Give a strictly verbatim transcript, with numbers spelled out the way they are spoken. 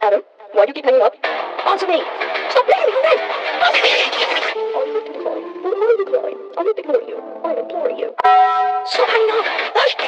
Adam, why do you keep hanging up? Answer me! Stop making me hungry! Are you crying? Why are you crying? I'm not ignoring you. I'm imploring you. Stop hanging up! Hush!